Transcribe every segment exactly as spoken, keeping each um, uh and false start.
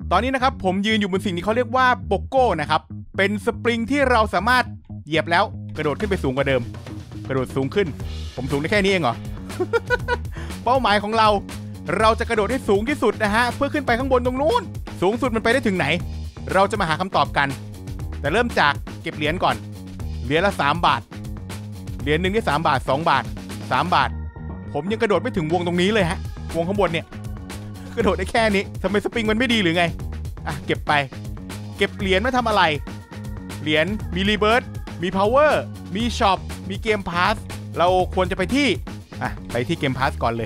ตอนนี้นะครับผมยืนอยู่บนสิ่งที่เขาเรียกว่าโปโก้นะครับเป็นสปริงที่เราสามารถเหยียบแล้วกระโดดขึ้นไปสูงกว่าเดิมกระโดดสูงขึ้นผมสูงได้แค่นี้เองเหรอ เป้าหมายของเราเราจะกระโดดให้สูงที่สุดนะฮะเพื่อขึ้นไปข้างบนตรงนู้นสูงสุดมันไปได้ถึงไหนเราจะมาหาคำตอบกันแต่เริ่มจากเก็บเหรียญก่อนเหรียญละสามบาทเหรียญหนึ่งที่สามบาทสองบาทสามบาทผมยังกระโดดไม่ถึงวงตรงนี้เลยฮะวงข้างบนเนี่ยกระโดดได้แค่นี้ทำไมสปริงมันไม่ดีหรือไงอ่ะเก็บไปเก็บเหรียญมาทำอะไรเหรียญมีรีเบิร์ตมีพาวเวอร์มีช็อปมีเกมพาสเราควรจะไปที่อ่ะไปที่เกมพาสก่อนเลย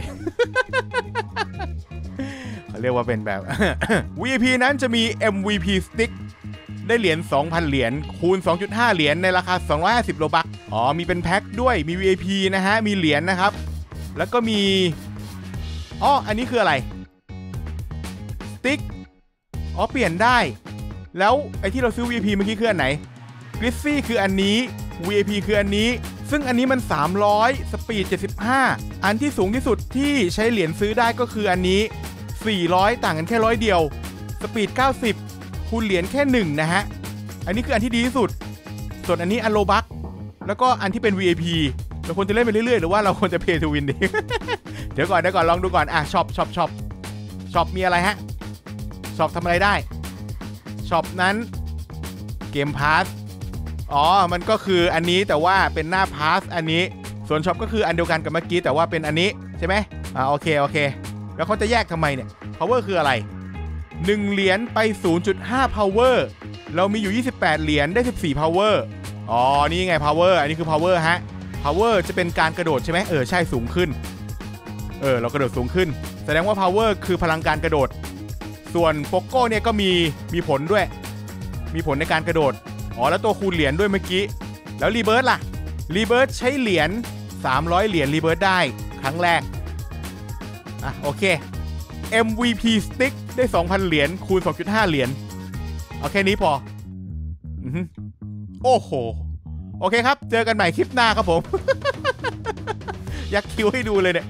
เขาเรียกว่าเป็นแบบ วี ไอ พี นั้นจะมี เอ็ม วี พี Stick ได้เหรียญ สองพัน เหรียญคูณ สองจุดห้า เหรียญในราคาสองร้อยห้าสิบโลบัคอ๋อมีเป็นแพ็คด้วยมี วี ไอ พี นะฮะมีเหรียญนะครับแล้วก็มีอ๋ออันนี้คืออะไรสติ๊กอ๋อเปลี่ยนได้แล้วไอ้ที่เราซื้อ วี ไอ พี เมื่อกี้คืออันไหนกริซซี่คืออันนี้ วี ไอ พี คืออันนี้ซึ่งอันนี้มันสามร้อยสปีดเจ็ดสิบห้าอันที่สูงที่สุดที่ใช้เหรียญซื้อได้ก็คืออันนี้สี่ร้อยต่างกันแค่ร้อยเดียวสปีดเก้าสิบคูณเหรียญแค่หนึ่งนะฮะอันนี้คืออันที่ดีที่สุดส่วนอันนี้อันโลบัคแล้วก็อันที่เป็น วี ไอ พี เราควรจะเล่นไปเรื่อยๆหรือว่าเราควรจะ Pay to Win ดี เดี๋ยวก่อนเดี๋ยวก่อนลองดูก่อนอ่ะช็อปช็อปช็อปช็อปมีอะไรฮะช็อปทำอะไรได้ช็อปนั้นเกมพาสอ๋อมันก็คืออันนี้แต่ว่าเป็นหน้าพาสอันนี้ส่วนช็อปก็คืออันเดียวกันกับเมื่อกี้แต่ว่าเป็นอันนี้ใช่ไหมอ่าโอเคโอเคแล้วเขาจะแยกทำไมเนี่ย power คืออะไรหนึ่งเหรียญไป ศูนย์จุดห้า power เรามีอยู่ยี่สิบแปดเหรียญได้สิบสี่ power อ๋อนี่ไง power อันนี้คือ power ฮะ power จะเป็นการกระโดดใช่ไหมเออใช่สูงขึ้นเออเรากระโดดสูงขึ้นแสดงว่า power คือพลังการกระโดดส่วนโปโก้เนี่ยก็มีมีผลด้วยมีผลในการกระโดดอ๋อแล้วตัวคูณเหรียญด้วยเมื่อกี้แล้วรีเบิร์ตล่ะรีเบิร์ตใช้เหรียญสามร้อยเหรียญรีเบิร์ตได้ครั้งแรกอ่ะโอเค เอ็ม วี พี Stick ได้ สองพัน เหรียญคูณ สองจุดห้า เหรียญเอาแค่นี้พออือโอ้โหโอเคครับเจอกันใหม่คลิปหน้าครับผม ยักคิวให้ดูเลยเนี่ย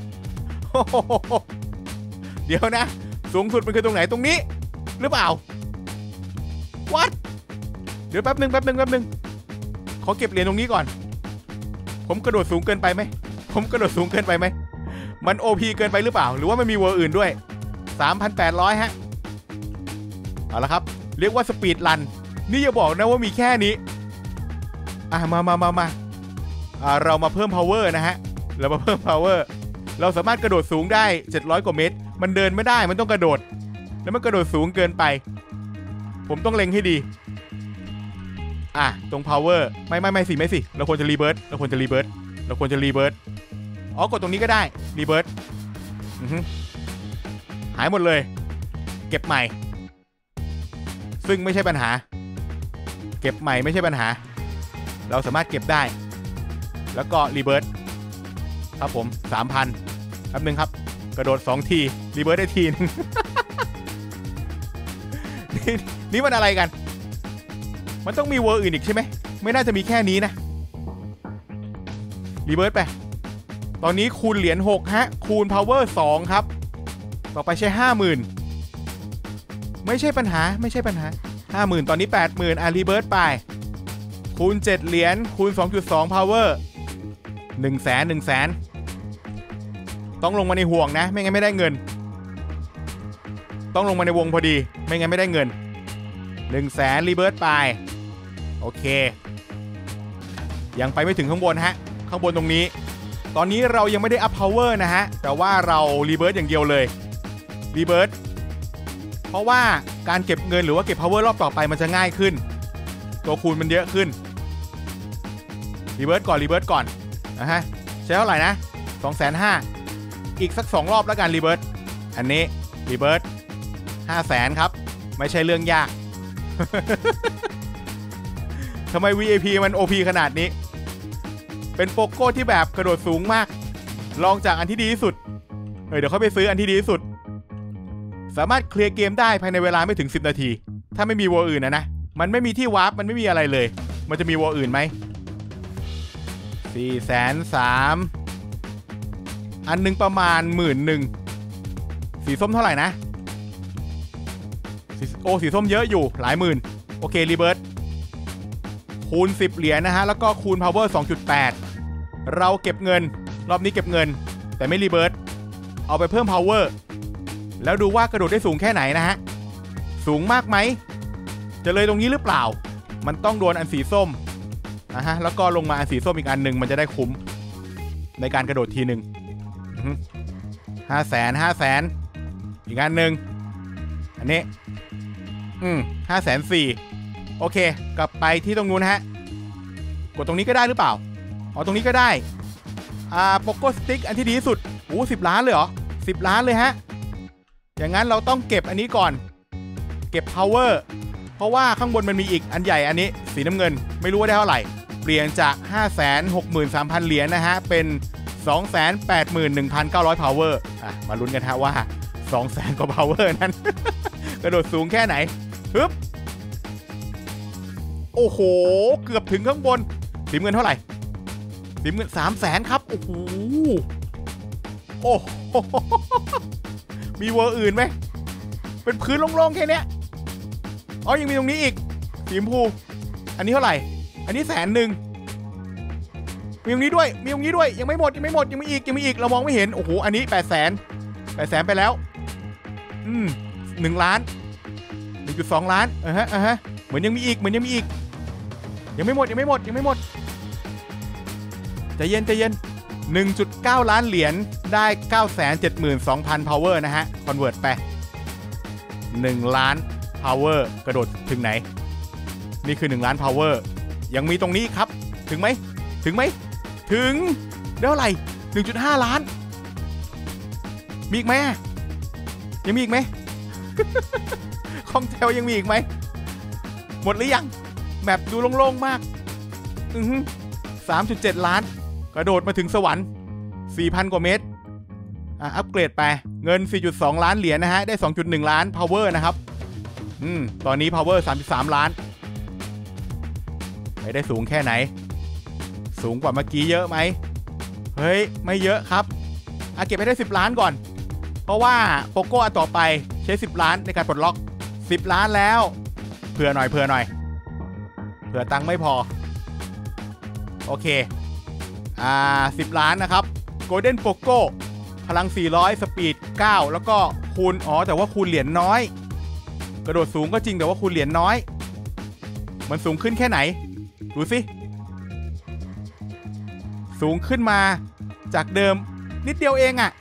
เดี๋ยวนะสูงสุดมันคือตรงไหนตรงนี้หรือเปล่า What เดี๋ยวแป๊บนึงแป๊บนึงแป๊บนึงขอเก็บเหรียญตรงนี้ก่อนผมกระโดดสูงเกินไปไหมผมกระโดดสูงเกินไปไหมมัน โอ พี เกินไปหรือเปล่าหรือว่ามันมีเวอร์อื่นด้วย สามพันแปดร้อย ฮะเอาละครับเรียกว่าสปีดรันนี่อย่าบอกนะว่ามีแค่นี้อ่ะมามามามาอ่าเรามาเพิ่ม power นะฮะเรามาเพิ่ม power เราสามารถกระโดดสูงได้เจ็ดร้อยกว่าเมตรมันเดินไม่ได้มันต้องกระโดดแล้วมันกระโดดสูงเกินไปผมต้องเล็งให้ดีอ่ะตรง power ไม่ไม่ไม่สิไม่สิเราควรจะรีเบิร์ตเราควรจะรีเบิร์ตเราควรจะรีเบิร์ตอ๋อกดตรงนี้ก็ได้รีเบิร์ตหายหมดเลยเก็บใหม่ซึ่งไม่ใช่ปัญหาเก็บใหม่ไม่ใช่ปัญหาเราสามารถเก็บได้แล้วก็รีเบิร์ตครับผม สามพัน แป๊บนึงครับกระโดดสองทีรีเบิร์ตได้ทีนึง นี่, นี่มันอะไรกันมันต้องมีเวอร์อื่นอีกใช่ไหมไม่น่าจะมีแค่นี้นะรีเบิร์ตไปตอนนี้คูณเหรียญหกฮะคูณ power สองครับต่อไปใช้ ห้าหมื่น ไม่ใช่ปัญหาไม่ใช่ปัญหา ห้าหมื่น ตอนนี้ แปดหมื่น อ่ะรีเบิร์ตไปคูณเจ็ดเหรียญคูณ สองจุดสอง power หนึ่งแสน หนึ่งแสนต้องลงมาในห่วงนะไม่งั้นไม่ได้เงินต้องลงมาในวงพอดีไม่งั้นไม่ได้เงิน หนึ่งแสน รีเบิร์ตไปโอเคยังไปไม่ถึงข้างบนฮะข้างบนตรงนี้ตอนนี้เรายังไม่ได้อัพ power นะฮะแต่ว่าเรารีเบิร์ตอย่างเดียวเลยรีเบิร์ตเพราะว่าการเก็บเงินหรือว่าเก็บ power รอบต่อไปมันจะง่ายขึ้นตัวคูณมันเยอะขึ้นรีเบิร์ตก่อนรีเบิร์ตก่อนนะฮะใช้เท่าไหร่นะ สองแสนห้าหมื่น อีกสักสองรอบแล้วกันรีเบิร์ตอันนี้รีเบิร์ต ห้าแสน ครับไม่ใช่เรื่องยาก ทำไม วี ไอ พี มัน โอ พี ขนาดนี้เป็นโปโก้ที่แบบกระโดดสูงมากลองจากอันที่ดีที่สุดเฮ้ยเดี๋ยวเขาไปซื้ออันที่ดีที่สุดสามารถเคลียร์เกมได้ภายในเวลาไม่ถึงสิบนาทีถ้าไม่มีวอลอื่นนะนะมันไม่มีที่วาร์ปมันไม่มีอะไรเลยมันจะมีวอลอื่นไหม สี่แสนสามหมื่น อันนึงประมาณ หมื่นหนึ่ง สีส้มเท่าไหร่นะโอ้สีส้มเยอะอยู่หลายหมื่นโอเครีเบิร์ตคูณสิบเหรียญนะฮะแล้วก็คูณ power สองจุดแปด เราเก็บเงินรอบนี้เก็บเงินแต่ไม่รีเบิร์ตเอาไปเพิ่ม power แล้วดูว่ากระโดดได้สูงแค่ไหนนะฮะสูงมากไหมจะเลยตรงนี้หรือเปล่ามันต้องโดนอันสีส้มนะฮะแล้วก็ลงมาอันสีส้มอีกอันหนึ่งมันจะได้คุ้มในการกระโดดทีหนึ่งห้าแสนห้าแสนอีกอันหนึ่งอันนี้อืมห้าแสนสี่โอเคกลับไปที่ตรงนู้นฮะกดตรงนี้ก็ได้หรือเปล่าอ๋อตรงนี้ก็ได้อ่าโปโกสติ๊กอันที่ดีที่สุดโอ้สิบล้านเลยเหรอสิบล้านเลยฮะอย่างนั้นเราต้องเก็บอันนี้ก่อนเก็บ power เพราะว่าข้างบนมันมีอีกอันใหญ่อันนี้สีน้ำเงินไม่รู้ว่าได้เท่าไหร่เปลี่ยนจาก ห้าแสนหกหมื่นสามพัน เหรียญนะฮะเป็น สองแสนแปดหมื่นหนึ่งพันเก้าร้อย power อ่ะมาลุ้นกันฮะว่า สองแสน กว่า power นั้น กระโดดสูงแค่ไหนฮึบโอ้โหเกือบถึงข้างบนสีเงินเท่าไหร่สีเงิน สามแสน ครับโอ้โหโอ้โหมีเวอร์อื่นไหมเป็นพื้นโล่งๆแค่นี้อ๋อยังมีตรงนี้อีกสีชมพูอันนี้เท่าไหร่อันนี้แสนหนึ่งมีตรงนี้ด้วยมีตรงนี้ด้วยยังไม่หมดยังไม่หมดยังมีอีกยังมีอีกเรามองไม่เห็นโอ้โหอันนี้แปดแสนแปดแสนไปแล้วอืมหนึ่งล้านหนึ่งจุดสองล้านเออฮะเออฮะเหมือนยังมีอีกเหมือนยังมีอีกยังไม่หมดยังไม่หมดยังไม่หมดใจเย็นใจเย็น หนึ่งจุดเก้า ล้านเหรียญได้ เก้าแสนเจ็ดหมื่นสองพัน power นะฮะคอนเวิร์ตไปหนึ่งล้าน power กระโดดถึงไหนนี่คือหนึ่งล้าน power ยังมีตรงนี้ครับถึงไหมถึงไหมถึงได้เท่าไหร่ หนึ่งจุดห้า ล้านมีอีกไหมยังมีอีกไหม คองเทลยังมีอีกไหมหมดหรือยังแมปดูโล่งๆมากอือฮึ สามจุดเจ็ด ล้านกระโดดมาถึงสวรรค์ สี่พัน กว่าเมตรอ่ะอัปเกรดไปเงิน สี่จุดสอง ล้านเหรียญนะฮะได้ สองจุดหนึ่ง ล้าน power นะครับอืมตอนนี้ power สามจุดสาม ล้านไปได้สูงแค่ไหนสูงกว่าเมื่อกี้เยอะไหมเฮ้ยไม่เยอะครับอ่ะเก็บไปได้สิบล้านก่อนเพราะว่าโปโก้อันต่อไปใช้สิบล้านในการปลดล็อกสิบล้านแล้วเผื่อหน่อยเผื่อหน่อยเผื่อตังค์ไม่พอโอเคอ่าสิบล้านนะครับ Golden Pogo พลังสี่ร้อยสปีดเก้าแล้วก็คูณอ๋อแต่ว่าคูณเหรียญน้อยกระโดดสูงก็จริงแต่ว่าคูณเหรียญน้อยมันสูงขึ้นแค่ไหนดูสิสูงขึ้นมาจากเดิมนิดเดียวเองอะ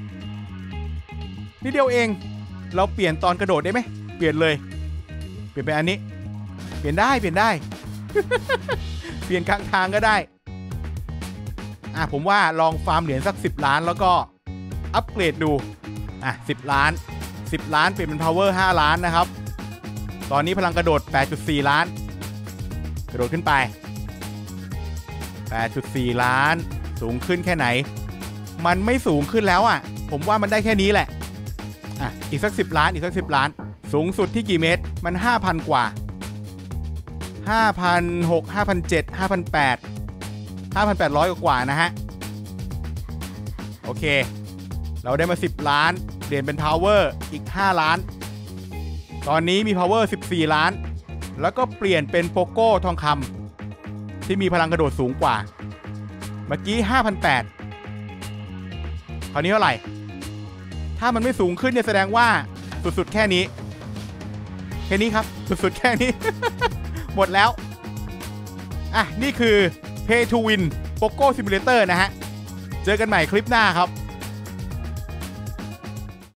นิดเดียวเองเราเปลี่ยนตอนกระโดดได้ไหมเปลี่ยนเลยเปลี่ยนเป็นอันนี้เปลี่ยนได้เปลี่ยนได้ เปลี่ยนกลางทางก็ได้อ่ะผมว่าลองฟาร์มเหรียญสักสิบล้านแล้วก็อัปเกรดดูอ่ะสิบล้านสิบล้านเปลี่ยนเป็น power ห้าล้านนะครับตอนนี้พลังกระโดด แปดจุดสี่ ล้านกระโดดขึ้นไป แปดจุดสี่ ล้านสูงขึ้นแค่ไหนมันไม่สูงขึ้นแล้วอ่ะผมว่ามันได้แค่นี้แหละอ่ะอีกสักสิบล้านอีกสักสิบล้านสูงสุดที่กี่เมตรมัน ห้าพัน กว่า ห้าพันหกร้อย ห้าพันเจ็ดร้อย ห้าพันแปดร้อย ห้าพันแปดร้อย กว่านะฮะโอเคเราได้มาสิบล้านเปลี่ยนเป็น power อีกห้าล้านตอนนี้มี power สิบสี่ ล้านแล้วก็เปลี่ยนเป็นโปโก้ทองคำที่มีพลังกระโดดสูงกว่าเมื่อกี้ ห้าพันแปดร้อย คราวนี้เท่าไหร่ถ้ามันไม่สูงขึ้นเนี่ยแสดงว่าสุดๆแค่นี้แค่นี้ครับสุดๆแค่นี้ หมดแล้วอ่ะนี่คือ Pay to Win Pogo Simulator นะฮะเจอกันใหม่คลิปหน้าครับ